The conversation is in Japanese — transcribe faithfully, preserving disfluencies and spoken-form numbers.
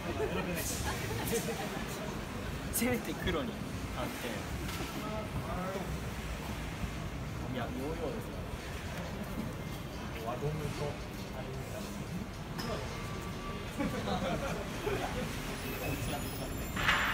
せめて黒に反転。いや、ヨーヨーですよ。輪ゴムとあれに